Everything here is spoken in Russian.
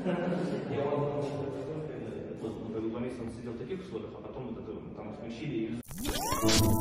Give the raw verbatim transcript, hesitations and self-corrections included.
Я вам два месяца он сидел в таких условиях, а потом вот это там исключили.